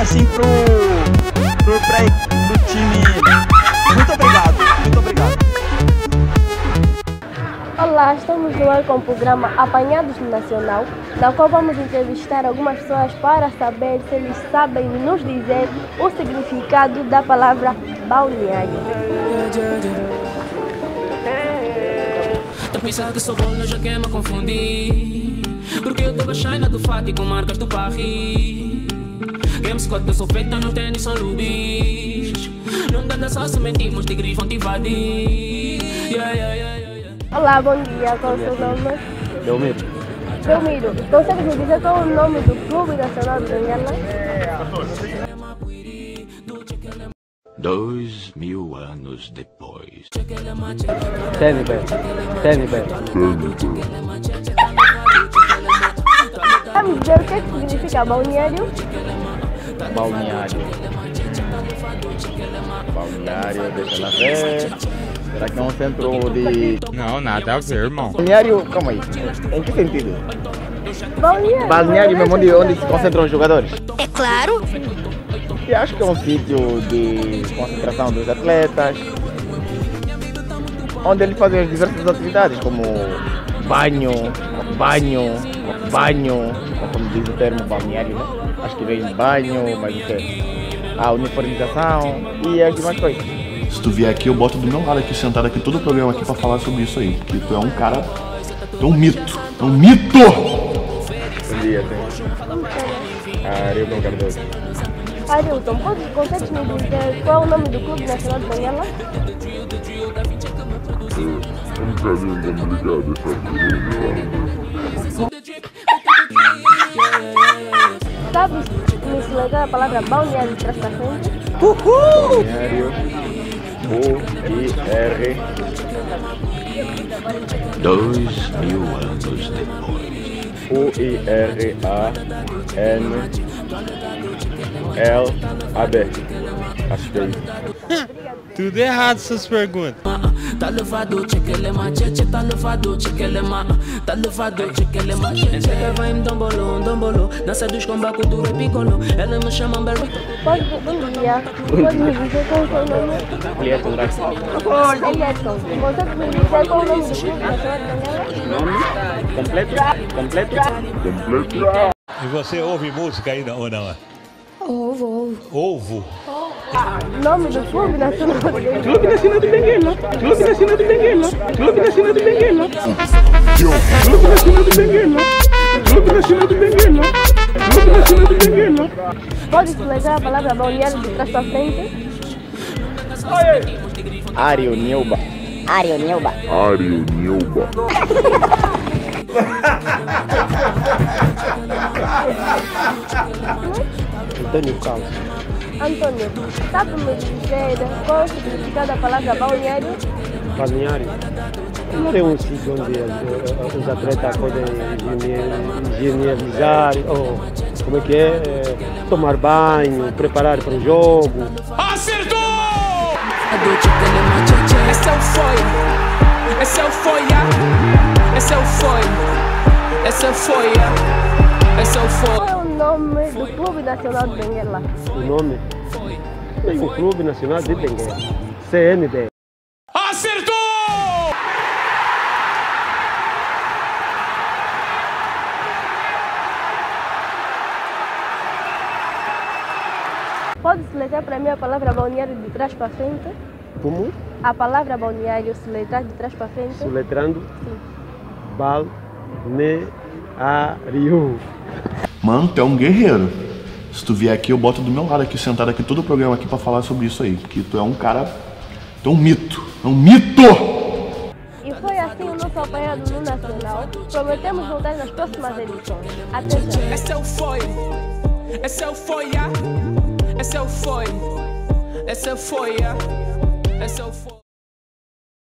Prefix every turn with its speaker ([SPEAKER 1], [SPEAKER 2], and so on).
[SPEAKER 1] assim pro time. Muito obrigado, muito obrigado.
[SPEAKER 2] Olá, estamos no ar com o programa Apanhados no Nacional, na qual vamos entrevistar algumas pessoas para saber se eles sabem nos dizer o significado da palavra balneário.
[SPEAKER 3] Tá pensando que sou bom, eu já quer me confundir. Porque eu tô baixando do fato com marcas do Paris. Game Scott, eu sou feita no tênis, são lubis. Não dá só se mentimos, tigres vão te invadir.
[SPEAKER 2] Olá, bom dia, qual é o seu nome?
[SPEAKER 4] Belmiro.
[SPEAKER 2] Belmiro, consegue me dizer qual é o nome do Clube Nacional de Benguela?
[SPEAKER 5] 2000 anos depois.
[SPEAKER 4] TNB.
[SPEAKER 2] Sabe dizer o que significa balneário?
[SPEAKER 4] Balneário, deixa lá ver. Será que é um centro de...
[SPEAKER 6] Não, nada a ver, irmão.
[SPEAKER 4] Balneário, calma aí. Em que sentido?
[SPEAKER 2] Balneário
[SPEAKER 4] Mesmo onde se concentram os jogadores?
[SPEAKER 7] É claro.
[SPEAKER 4] E acho que é um sítio de concentração dos atletas, onde eles fazem as diversas atividades, como banho, como diz o termo balneário, né? Acho que vem banho, mas o que? A uniformização e as demais coisas.
[SPEAKER 8] Se tu vier aqui, eu boto do meu lado aqui, sentado aqui, todo o programa aqui pra falar sobre isso aí. Porque tu é um cara... Tu é um mito. É um mito!
[SPEAKER 4] Bom dia, tem. Arilton Cardoso.
[SPEAKER 2] Arilton, consegue me dizer qual é o nome do Clube Nacional de Benguela? Sabe me explicar a palavra balneário de trás para frente?
[SPEAKER 4] Balneário, U-I-R.
[SPEAKER 5] 2000 anos depois.
[SPEAKER 4] U-I-R-A-N-L-A-B. Acho que é isso.
[SPEAKER 6] Tudo errado essas perguntas.
[SPEAKER 3] Tá levado, chequelema, cheche, tá levado, chequelema. Tá levado, chequelema. Chega, vai em dombolo. Dança dos combates do repicolo. Ela me chama Bel.
[SPEAKER 2] Bom dia. Pode me dizer qual é o seu nome?
[SPEAKER 4] Elietson Draxler.
[SPEAKER 2] Elietson, consegue me dizer qual é o nome do Clube Nacional de Benguela?
[SPEAKER 4] Nome? Completo?
[SPEAKER 9] E você ouve música ainda ou não? Ovo.
[SPEAKER 2] Nome do Clube Nacional de Benguela?
[SPEAKER 1] Clube Nacional de Benguela. Clube Nacional de Benguela. Clube Nacional de Benguela. Clube Nacional de Benguela. Clube Nacional de Benguela. Clube Nacional de Benguela.
[SPEAKER 2] Pode explicar a palavra balneário de trás para frente?
[SPEAKER 4] Ário Nilba. Antônio Carlos.
[SPEAKER 2] Antônio, sabe me dizer qual é o significado da palavra balneário?
[SPEAKER 10] Balneário é um sítio onde os atletas podem higienizar, ou como é que é, tomar banho, preparar para o jogo.
[SPEAKER 3] Acertou! Esse é o foi.
[SPEAKER 2] Qual é o nome do Clube Nacional de Benguela?
[SPEAKER 10] O nome é o Clube Nacional de Benguela, CNB.
[SPEAKER 3] Acertou!
[SPEAKER 2] Pode explicar para mim a palavra balneário de trás para frente?
[SPEAKER 10] Como?
[SPEAKER 2] A palavra balneário se letrar de trás para frente?
[SPEAKER 10] Soletrando?
[SPEAKER 2] Sim.
[SPEAKER 10] Balneário.
[SPEAKER 8] Mano, tu é um guerreiro. Se tu vier aqui, eu boto do meu lado aqui, sentado aqui, todo o programa aqui pra falar sobre isso aí. Porque tu é um cara... Tu é um mito. É um mito!
[SPEAKER 2] E foi assim o nosso apanhado no Nacional. Prometemos voltar nas próximas edições. Até já.
[SPEAKER 3] Esse é o foi. Esse é o foi.